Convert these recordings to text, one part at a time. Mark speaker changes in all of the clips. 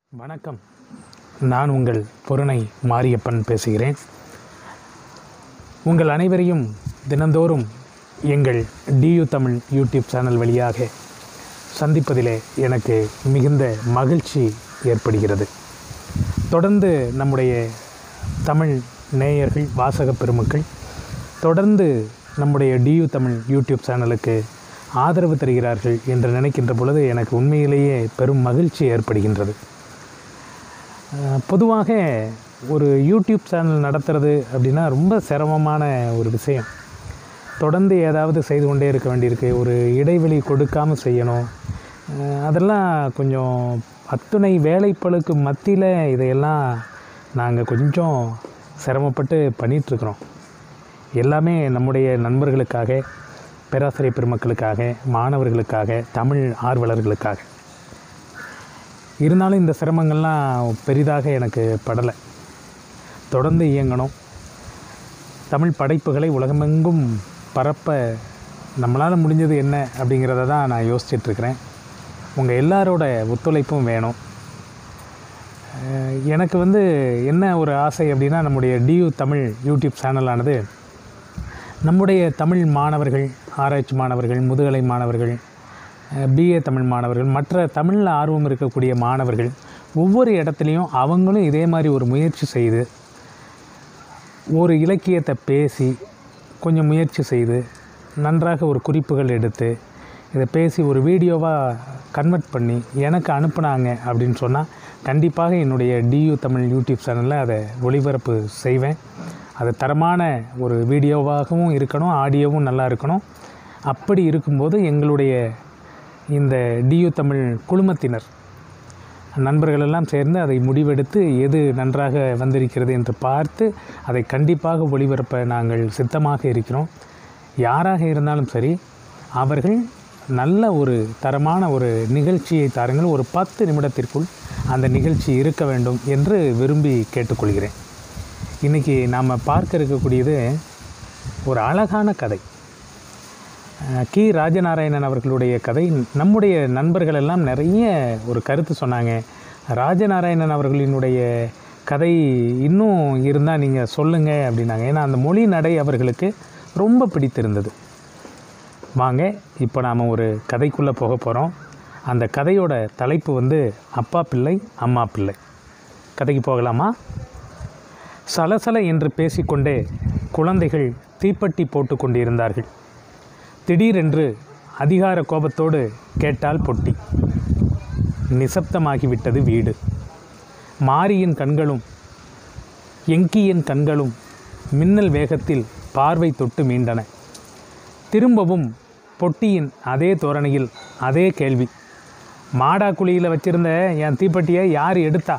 Speaker 1: வணக்கம். நான் உங்கள் பொருணை மாரியப்பன் பேசுகிறேன். உங்கள் அனைவரையும் தினந்தோறும் எங்கள் டியூ தமிழ் யூடியூப் சேனல் வழியாக சந்திப்பதிலே எனக்கு மிகுந்த மகிழ்ச்சி ஏற்படுகிறது. தொடர்ந்து நம்முடைய தமிழ் நேயர்கள், வாசக பெருமக்கள் தொடர்ந்து நம்முடைய டியூ தமிழ் யூடியூப் சேனலுக்கு ஆதரவு தருகிறார்கள் என்று நினைக்கின்ற பொழுது எனக்கு உண்மையிலேயே பெரும் மகிழ்ச்சி ஏற்படுகின்றது. பொதுவாக ஒரு யூடியூப் சேனல் நடத்துறது அப்படின்னா ரொம்ப சிரமமான ஒரு விஷயம். தொடர்ந்து ஏதாவது செய்து கொண்டே இருக்க வேண்டியிருக்கு. ஒரு இடைவெளி கொடுக்காமல் செய்யணும். அதெல்லாம் கொஞ்சம் அத்துணை வேலைப்பளுக்கு மத்தியில் இதையெல்லாம் நாங்கள் கொஞ்சம் சிரமப்பட்டு பண்ணிகிட்ருக்குறோம். எல்லாமே நம்முடைய நண்பர்களுக்காக, பேராசிரியர் பெருமக்களுக்காக, மாணவர்களுக்காக, தமிழ் ஆர்வலர்களுக்காக. இருந்தாலும் இந்த சிரமங்கள்லாம் பெரிதாக எனக்கு படலை. தொடர்ந்து இயங்கணும். தமிழ் படைப்புகளை உலகமெங்கும் பரப்ப நம்மளால் முடிஞ்சது என்ன அப்படிங்கிறத தான் நான் யோசிச்சிட்ருக்கிறேன். உங்கள் எல்லாரோட ஒத்துழைப்பும் வேணும். எனக்கு என்ன ஒரு ஆசை அப்படின்னா, நம்முடைய டியூ தமிழ் யூடியூப் சேனலானது நம்முடைய தமிழ் மாணவர்கள், ஆராய்ச்சி மாணவர்கள், முதுகலை மாணவர்கள், பிஏ தமிழ் மாணவர்கள், மற்ற தமிழில் ஆர்வம் இருக்கக்கூடிய மாணவர்கள் ஒவ்வொரு இடத்துலையும் அவங்களும் இதே மாதிரி ஒரு முயற்சி செய்து, ஒரு இலக்கியத்தை பேசி கொஞ்சம் முயற்சி செய்து நன்றாக ஒரு குறிப்புகள் எடுத்து இதை பேசி ஒரு வீடியோவாக கன்வெர்ட் பண்ணி எனக்கு அனுப்புனாங்க அப்படின்னு சொன்னால் கண்டிப்பாக என்னுடைய டியூ தமிழ் யூடியூப் சேனலில் அதை ஒளிபரப்பு செய்வேன். அது தரமான ஒரு வீடியோவாகவும் இருக்கணும், ஆடியோவும் நல்லா இருக்கணும். அப்படி இருக்கும்போது எங்களுடைய இந்த டியூ தமிழ் குழுமத்தினர் நண்பர்களெல்லாம் சேர்ந்து அதை முடிவெடுத்து எது நன்றாக வந்திருக்கிறது என்று பார்த்து அதை கண்டிப்பாக ஒளிபரப்ப நாங்கள் சித்தமாக இருக்கிறோம். யாராக இருந்தாலும் சரி, அவர்கள் நல்ல ஒரு தரமான ஒரு நிகழ்ச்சியை தாருங்கள். ஒரு 10 நிமிடத்திற்குள் அந்த நிகழ்ச்சி இருக்க வேண்டும் என்று விரும்பி கேட்டுக்கொள்கிறேன். இன்றைக்கி நாம் பார்க்க இருக்கக்கூடியது ஒரு அழகான கதை. கி. ராஜநாராயணன் அவர்களுடைய கதை. நம்முடைய நண்பர்கள் எல்லாம் நிறைய ஒரு கருத்து சொன்னாங்க. ராஜநாராயணன் அவர்களினுடைய கதை இன்னும் இருந்தால் நீங்கள் சொல்லுங்கள் அப்படின்னாங்க. ஏன்னா அந்த மொழி நடை அவர்களுக்கு ரொம்ப பிடித்திருந்தது. வாங்க, இப்போ நாம் ஒரு கதைக்குள்ளே போக போகிறோம். அந்த கதையோட தலைப்பு அப்பா பிள்ளை அம்மா பிள்ளை. கதைக்கு போகலாமா? சலசல என்று பேசிக்கொண்டே குழந்தைகள் தீப்பெட்டி போட்டு கொண்டிருந்தார்கள். திடீரென்று அதிகார கோபத்தோடு கேட்டால் பொட்டி. நிசப்தமாகிவிட்டது வீடு. மாரியின் கண்களும் எங்கியின் கண்களும் மின்னல் வேகத்தில் பார்வை தொட்டு மீண்டன. திரும்பவும் பொட்டியின் அதே தோரணையில் அதே கேள்வி. மாடா குழியில் வச்சிருந்த என் தீப்பெட்டியை யார் எடுத்தா?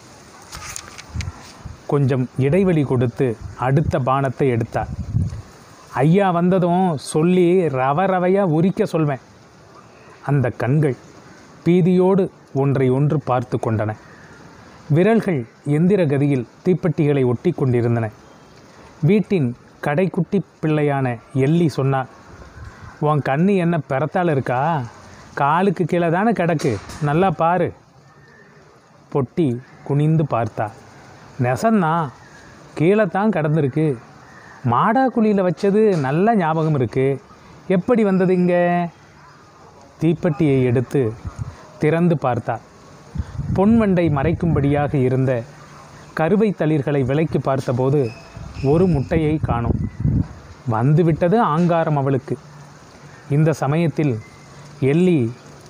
Speaker 1: கொஞ்சம் இடைவெளி கொடுத்து அடுத்த பானத்தை எடுத்தார். ஐயா வந்ததும் சொல்லி ரவையாக உரிக்க சொல்வேன். அந்த கண்கள் பீதியோடு ஒன்றை ஒன்று பார்த்து கொண்டன. விரல்கள் எந்திர கதியில் தீப்பெட்டிகளை ஒட்டி கொண்டிருந்தன. வீட்டின் கடைக்குட்டி பிள்ளையான எல்லி சொன்னார், உன் கண்ணு என்ன பெறத்தால் இருக்கா? காலுக்கு கீழே தானே கிடக்கு, நல்லா பாரு. பொட்டி குனிந்து பார்த்தா. நெசந்தான், கீழே தான் கிடந்திருக்கு. மாடா குழியில் வச்சது நல்ல ஞாபகம் இருக்குது. எப்படி வந்தது இங்கே? தீப்பெட்டியை எடுத்து திறந்து பார்த்தார். பொன்வண்டை மறைக்கும்படியாக இருந்த கருவை தளிர்களை விலைக்கு பார்த்தபோது ஒரு முட்டையை காணோம். வந்துவிட்டது ஆங்காரம் அவளுக்கு. இந்த சமயத்தில் எல்லி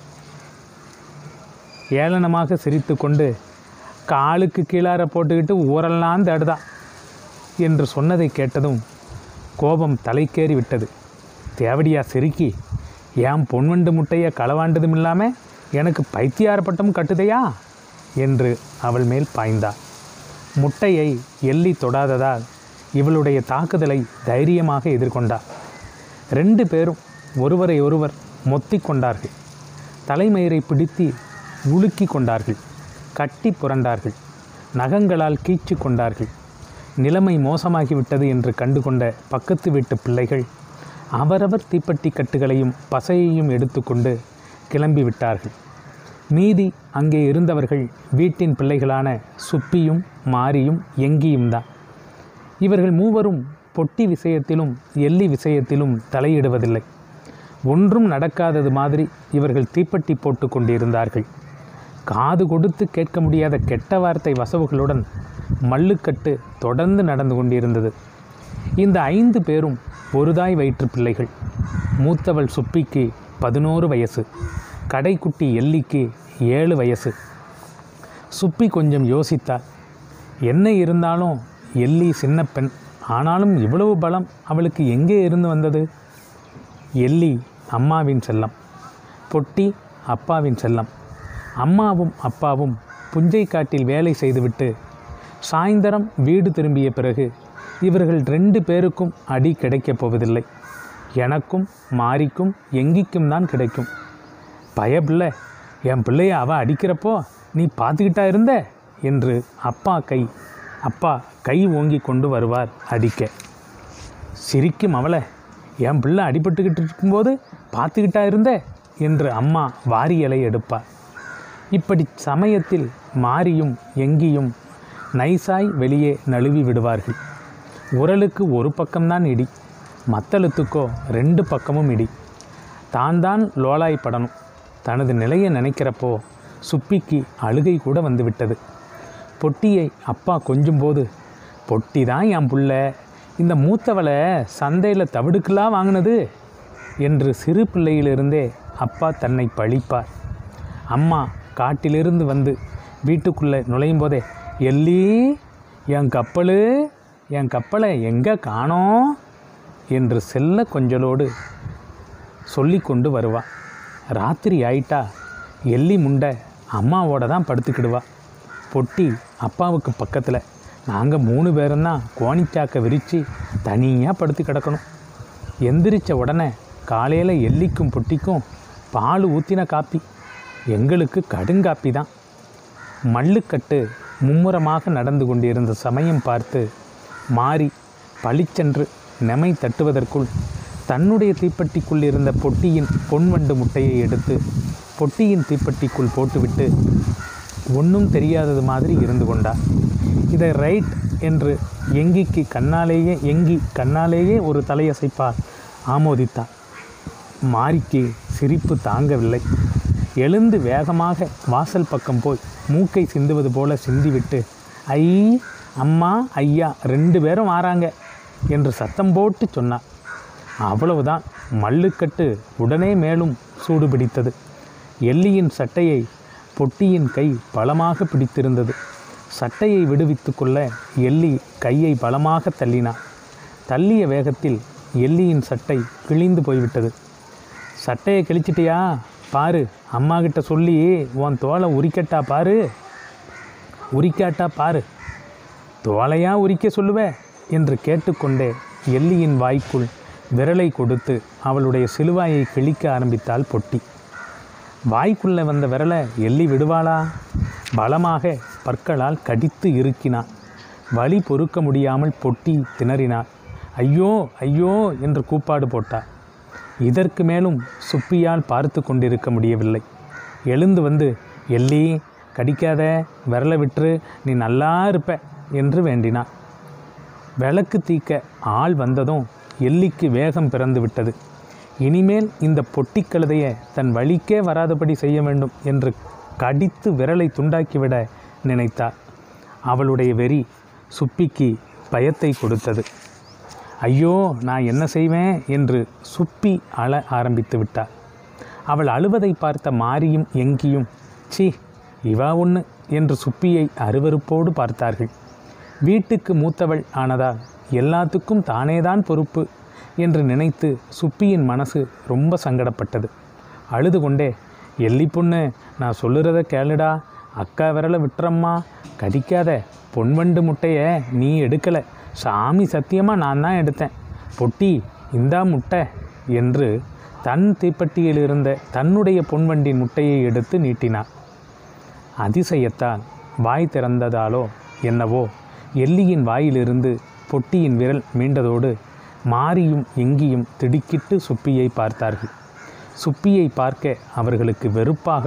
Speaker 1: ஏளனமாக சிரித்து கொண்டு, காலுக்கு கீழார போட்டுக்கிட்டு ஊரெல்லாம் தேடுதா என்று சொன்னதை கேட்டதும் கோபம் தலைக்கேறி விட்டது. தேவடியா சிரிக்கி, ஏன் பொன்வண்டு முட்டையை களவாண்டதும் இல்லாமல் எனக்கு பைத்தியார பட்டம் கட்டுதையா என்று அவள் மேல் பாய்ந்தாள். முட்டையை எள்ளி தொடாததால் இவளுடைய தாக்குதலை தைரியமாக எதிர்கொண்டார். 2 பேரும் ஒருவரை ஒருவர் மொத்தி கொண்டார்கள். தலைமயிரை பிடித்து உலுக்கி கொண்டார்கள். கட்டி புரண்டார்கள். நகங்களால் கீச்சு கொண்டார்கள். நிலைமை மோசமாகிவிட்டது என்று கண்டுகொண்ட பக்கத்து வீட்டு பிள்ளைகள் அவரவர் தீப்பெட்டி கட்டுகளையும் பசையையும் எடுத்துக்கொண்டு கிளம்பி விட்டார்கள். மீதி அங்கே இருந்தவர்கள் வீட்டின் பிள்ளைகளான சுப்பியும் மாரியும் எங்கியும் தான். இவர்கள் மூவரும் பொட்டி விஷயத்திலும் எள்ளி விஷயத்திலும் தலையிடுவதில்லை. ஒன்றும் நடக்காதது மாதிரி இவர்கள் தீப்பெட்டி போட்டு கொண்டிருந்தார்கள். காது கொடுத்து கேட்க முடியாத கெட்ட வார்த்தை வசவுகளுடன் மல்லுக்கட்டு தொடர்ந்து நடந்து கொண்டிருந்தது. இந்த 5 பேரும் ஒருதாய் வயிற்று பிள்ளைகள். மூத்தவள் சுப்பிக்கு 11 வயசு, கடைக்குட்டி எல்லிக்கு 7 வயசு. சுப்பி கொஞ்சம் யோசித்தாள். என்ன இருந்தாலும் எல்லி சின்ன பெண், ஆனாலும் இவ்வளவு பலம் அவளுக்கு எங்கே இருந்து வந்தது? எல்லி அம்மாவின் செல்லம், பொட்டி அப்பாவின் செல்லம். அம்மாவும் அப்பாவும் புஞ்சை காட்டில் வேலை செய்துவிட்டு சாயந்தரம் வீடு திரும்பிய பிறகு இவர்கள் 2 பேருக்கும் அடி கிடைக்கப் போவதில்லை. எனக்கும் மாரிக்கும் எங்கிக்கும் தான் கிடைக்கும். பயப்பிள்ளை, என் பிள்ளைய அவள் அடிக்கிறப்போ நீ பார்த்துக்கிட்டா இருந்த என்று அப்பா கை ஓங்கி கொண்டு வருவார் அடிக்க. சிரிக்கும் அவளை, என் பிள்ளை அடிபட்டுக்கிட்டு இருக்கும்போது பார்த்துக்கிட்டா இருந்த என்று அம்மா வாரியலை எடுப்பார். இப்படி சமயத்தில் மாரியும் எங்கியும் நைசாய் வெளியே நழுவி விடுவார்கள். உரலுக்கு ஒரு பக்கம்தான் இடி, மத்தளத்துக்கோ 2 பக்கமும் இடி. தான் லோலாய்ப்படணும். தனது நிலையை நினைக்கிறப்போ சுப்பிக்கு அழுகை கூட வந்துவிட்டது. பொட்டியை அப்பா கொஞ்சும்போது, பொட்டி தான் என் புள்ள, இந்த மூத்தவளை சந்தையில் தவிடுக்கெல்லாம் வாங்கினது என்று சிறு பிள்ளையிலிருந்தே அப்பா தன்னை பழிப்பார். அம்மா காட்டிலிருந்து வந்து வீட்டுக்குள்ளே நுழையும் போதே, எல்லி என் கப்பலை எங்கே காணோம் என்று செல்ல கொஞ்சலோடு சொல்லி கொண்டு வருவா. ராத்திரி ஆயிட்டா எல்லி முண்டை அம்மாவோட தான் படுத்துக்கிடுவா. பொட்டி அப்பாவுக்கு பக்கத்தில். நாங்கள் 3 பேரும் தான் கோணிச்சாக்க விரித்து தனியாக படுத்து கிடக்கணும். எந்திரிச்ச உடனே காலையில் எல்லிக்கும் பொட்டிக்கும் பால் ஊற்றின காப்பி, எங்களுக்கு கடுங்காப்பி தான். மல்லுக்கட்டு மும்முரமாக நடந்து கொண்டிருந்த சமயம் பார்த்து மாரி பளிச்சென்று நெமை தட்டுவதற்குள் தன்னுடைய தீப்பெட்டிக்குள் இருந்த பொட்டியின் பொன்வண்டு முட்டையை எடுத்து பொட்டியின் தீப்பெட்டிக்குள் போட்டுவிட்டு ஒன்றும் தெரியாதது மாதிரி இருந்து கொண்டார். இதை ரைட் என்று எங்கி கண்ணாலேயே ஒரு தலையசைப்பால் ஆமோதித்தார். மாரிக்கு சிரிப்பு தாங்கவில்லை. எழுந்து வேகமாக வாசல் பக்கம் போய் மூக்கை சிந்துவது போல சிந்திவிட்டு, ஐ அம்மா ஐயா 2 பேரும் வாராங்க என்று சத்தம் போட்டு சொன்னார். அவ்வளவுதான். மல்லுக்கட்டு உடனே மேலும் சூடு பிடித்தது. எல்லியின் சட்டையை பொட்டியின் கை பலமாக பிடித்திருந்தது. சட்டையை விடுவித்து கொள்ள எல்லி கையை பலமாக தள்ளினார். தள்ளிய வேகத்தில் எல்லியின் சட்டை கிழிந்து போய்விட்டது. சட்டையை கிழிச்சிட்டியா பாரு, அம்மா கிட்ட சொல்லி உன் தோலை உரிக்காட்டா பாரு, தோலையா உரிக்க சொல்லுவ என்று கேட்டுக்கொண்டே எல்லியின் வாய்க்குள் விரலை கொடுத்து அவளுடைய சிலுவாயை கிழிக்க ஆரம்பித்தாள் பொட்டி. வாய்க்குள்ளே வந்த விரலை எல்லி விடுவாளா? பலமாக பற்களால் கடித்து இறுக்கினாள். வலி பொறுக்க முடியாமல் பொட்டி திணறினாள். ஐயோ ஐயோ என்று கூப்பாடு போட்டாள். இதற்கு மேலும் சுப்பியால் பார்த்து கொண்டிருக்க முடியவில்லை. எழுந்து வந்து, எல்லி கடிக்காத, விரலை விட்டுரு, நீ நல்லா இருப்ப என்று வேண்டினாள். விளக்கு தீக்க ஆள் வந்ததும் எல்லிக்கு வேகம் பிறந்து விட்டது. இனிமேல் இந்த பொட்டி கழுதையை தன் வழிக்கே வராதபடி செய்ய வேண்டும் என்று கடித்து விரலை துண்டாக்கிவிட நினைத்தாள். அவளுடைய வெறி சுப்பிக்கு பயத்தை கொடுத்தது. ஐயோ நான் என்ன செய்வேன் என்று சுப்பி அழ ஆரம்பித்து விட்டாள். அவள் அழுவதை பார்த்த மாரியும் எங்கியும், சீ இவா ஒன்று என்று சுப்பியை அருவருப்போடு பார்த்தார்கள். வீட்டுக்கு மூத்தவள் ஆனதால் எல்லாத்துக்கும் தானேதான் பொறுப்பு என்று நினைத்து சுப்பியின் மனசு ரொம்ப சங்கடப்பட்டது. அழுது கொண்டே, எல்லி பொண்ணு நான் சொல்லுறத கேளுடா, அக்கா விரலை விட்டுறம்மா, கடிக்காத, பொன்வண்டு முட்டையை நீ எடுக்கலை, சாமி சத்தியமாக நான் தான் எடுத்தேன், பொட்டி இந்தா முட்டை என்று தன் தீப்பெட்டியில் இருந்த தன்னுடைய பொன்வண்டின் முட்டையை எடுத்து நீட்டினார். அதிசயத்தால் வாய் திறந்ததாலோ என்னவோ எல்லியின் வாயிலிருந்து பொட்டியின் விரல் மீண்டதோடு மாரியும் எங்கியும் திடுக்கிட்டு சுப்பியை பார்த்தார்கள். சுப்பியை பார்க்க அவர்களுக்கு வெறுப்பாகவும்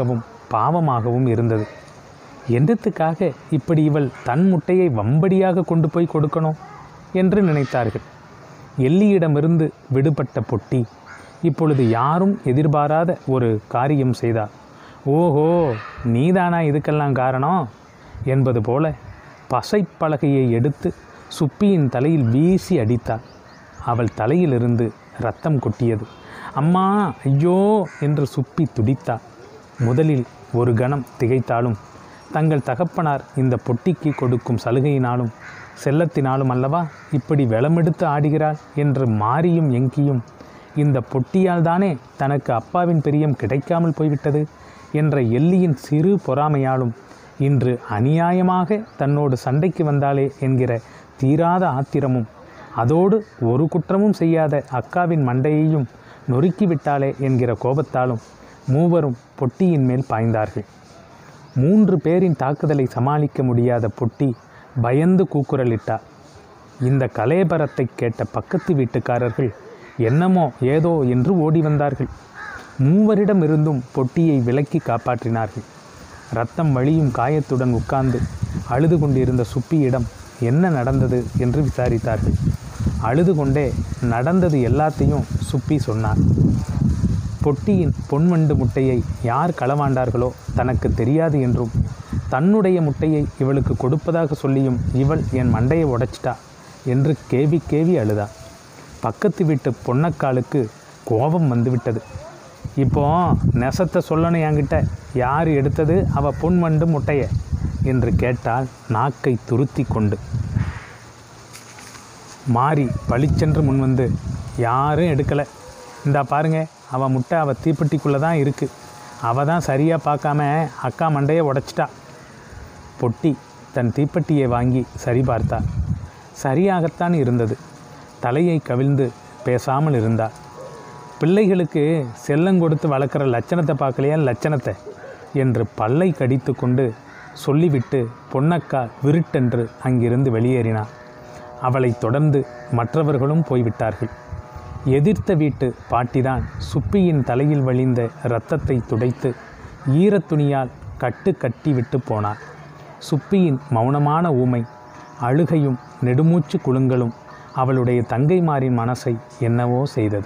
Speaker 1: பாவமாகவும் இருந்தது. என்னத்துக்காக இப்படி இவள் தன் முட்டையை வம்படியாக கொண்டு போய் கொடுக்கணும் என்று நினைத்தார்கள். எல்லியிடமிருந்து விடுபட்ட பொட்டி இப்பொழுது யாரும் எதிர்பாராத ஒரு காரியம் செய்தார். ஓஹோ, நீதானா இதுக்கெல்லாம் காரணம் என்பது போல பசைப்பலகையை எடுத்து சுப்பியின் தலையில் வீசி அடித்தாள். அவள் தலையிலிருந்து இரத்தம் கொட்டியது. அம்மா, ஐயோ என்று சுப்பி துடித்தாள். முதலில் ஒரு கணம் திகைத்தாலும் தங்கள் தகப்பனார் இந்த பொட்டிக்கு கொடுக்கும் சலுகையினாலும் செல்லத்தினாலும் அல்லவா இப்படி வெளமெடுத்து ஆடுகிறாள் என்று மாறியும் எங்கியும் இந்த பொட்டியால் தானே தனக்கு அப்பாவின் பிரியம் கிடைக்காமல் போய்விட்டது என்ற எல்லியின் சிறு பொறாமையாலும் இன்று அநியாயமாக தன்னோடு சண்டைக்கு வந்தாளே என்கிற தீராத ஆத்திரமும் அதோடு ஒரு குற்றமும் செய்யாத அக்காவின் மண்டையையும் நொறுக்கிவிட்டாளே என்கிற கோபத்தாலும் மூவரும் பொட்டியின் மேல் பாய்ந்தார்கள். 3 பேரின் தாக்குதலை சமாளிக்க முடியாத பொட்டி பயந்து கூக்குரலிட்டார். இந்த கலேபரத்தை கேட்ட பக்கத்து வீட்டுக்காரர்கள் என்னமோ ஏதோ என்று ஓடி வந்தார்கள். மூவரிடமிருந்தும் பொட்டியை விலக்கி காப்பாற்றினார்கள். இரத்தம் வழியும் காயத்துடன் உட்கார்ந்து அழுது கொண்டிருந்த சுப்பியிடம் என்ன நடந்தது என்று விசாரித்தார்கள். அழுது கொண்டே நடந்தது எல்லாத்தையும் சுப்பி சொன்னார். பொட்டியின் பொன்வண்டு முட்டையை யார் களவாண்டார்களோ தனக்கு தெரியாது என்றும் தன்னுடைய முட்டையை இவளுக்கு கொடுப்பதாக சொல்லியும் இவள் என் மண்டையை உடைச்சிட்டா என்று கேவி கேவி அழுதா. பக்கத்து வீட்டு பொன்னக்காலுக்கு கோபம் வந்துவிட்டது. இப்போ நெசத்தை சொல்லணும் என்கிட்ட, யார் எடுத்தது அவள் பொன்வண்டு முட்டையை என்று கேட்டால் நாக்கை துருத்தி கொண்டு. மாறி பளிச்சென்று முன்வந்து, யாரும் எடுக்கலை, இந்தா பாருங்க, அவள் முட்டை அவள் தீப்பெட்டிக்குள்ளே தான் இருக்குது, அவள் தான் சரியாக பார்க்காம அக்கா மண்டையை உடைச்சிட்டா. பொட்டி தன் தீப்பெட்டியை வாங்கி சரி பார்த்தாள். சரியாகத்தான் இருந்தது. தலையை கவிழ்ந்து பேசாமல் இருந்தாள். பிள்ளைகளுக்கு செல்லங்கொடுத்து வளர்க்குற லட்சணத்தை பார்க்கலையா லட்சணத்தை என்று பல்லை கடித்து கொண்டு சொல்லிவிட்டு பொன்னக்கா விருட்டென்று அங்கிருந்து வெளியேறினாள். அவளை தொடர்ந்து மற்றவர்களும் போய்விட்டார்கள். எதிர்த்த வீட்டு பாட்டிதான் சுப்பியின் தலையில் வழிந்த இரத்தத்தை துடைத்து ஈரத்துணியால் கட்டி விட்டு போனாள். சுப்பியின் மௌனமான ஊமை, அழுகையும் நெடுமூச்சு குலுங்கலும் அவளுடைய தங்கைமாரின் மனசை என்னவோ செய்தது.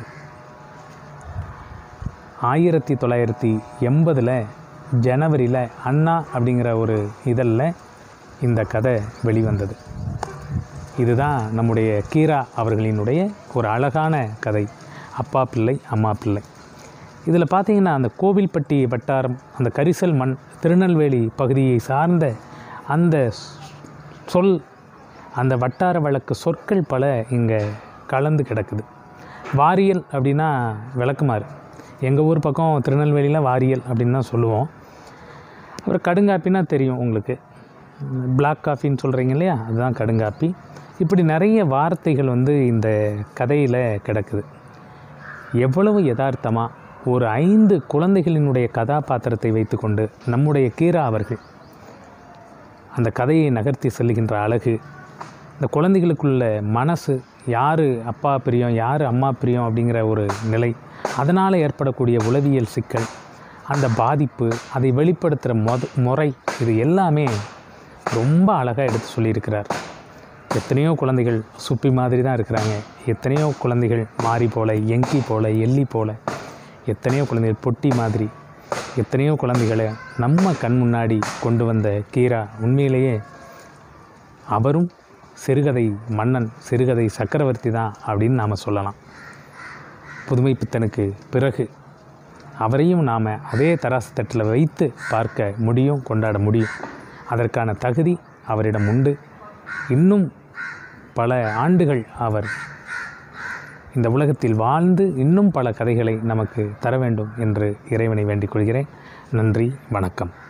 Speaker 1: 1980 ஜனவரியில் அண்ணா அப்படிங்கிற ஒரு இதழில் இந்த கதை வெளிவந்தது. இதுதான் நம்முடைய கீரா அவர்களினுடைய ஒரு அழகான கதை, அப்பா பிள்ளை அம்மா பிள்ளை. இதில் பார்த்திங்கன்னா அந்த கோவில்பட்டி வட்டாரம், அந்த கரிசல் மண், திருநெல்வேலி பகுதியை சார்ந்த அந்த சொல், அந்த வட்டார வழக்கு சொற்கள் பல இங்கே கலந்து கிடக்குது. வாரியல் அப்படின்னா விளக்குமாறு, எங்கள் ஊர் பக்கம் திருநெல்வேலியில் வாரியல் அப்படின்னு தான் சொல்லுவோம். அப்புறம் கடுங்காப்பின்னா தெரியும் உங்களுக்கு, பிளாக் காஃபின்னு சொல்கிறீங்க இல்லையா, அதுதான் கடுங்காப்பி. இப்படி நிறைய வார்த்தைகள் இந்த கதையில் கிடக்குது. எவ்வளவு யதார்த்தமாக ஒரு 5 குழந்தைகளினுடைய கதாபாத்திரத்தை வைத்துக்கொண்டு நம்முடைய கீரா அவர்கள் அந்த கதையை நகர்த்தி செல்லுகின்ற அழகு, இந்த குழந்தைகளுக்குள்ள மனசு, யார் அப்பா பிரியம் யார் அம்மா பிரியம் அப்படிங்கிற ஒரு நிலை, அதனால் ஏற்படக்கூடிய உளவியல் சிக்கல், அந்த பாதிப்பு, அதை வெளிப்படுத்துகிற முறை, இது எல்லாமே ரொம்ப அழகாக எடுத்து சொல்லியிருக்கிறார். எத்தனையோ குழந்தைகள் சுப்பி மாதிரி தான் இருக்கிறாங்க. எத்தனையோ குழந்தைகள் மாறி போல, எங்கி போல, எல்லி போல, எத்தனையோ குழந்தைகள் பொட்டி மாதிரி, எத்தனையோ குழந்தைகளை நம்ம கண் முன்னாடி கொண்டு வந்த கீரா உண்மையிலேயே அவரும் சிறுகதை மன்னன், சிறுகதை சக்கரவர்த்தி தான் அப்படின்னு நாம் சொல்லலாம். புதுமைப்பித்தனுக்கு பிறகு அவரையும் நாம் அதே தராசு தட்டில் வைத்து பார்க்க முடியும், கொண்டாட முடியும். அதற்கான தகுதி அவரிடம் உண்டு. இன்னும் பல ஆண்டுகள் அவர் இந்த உலகத்தில் வாழ்ந்து இன்னும் பல கதைகளை நமக்கு தர வேண்டும் என்று இறைவனை வேண்டிக் கொள்கிறேன். நன்றி, வணக்கம்.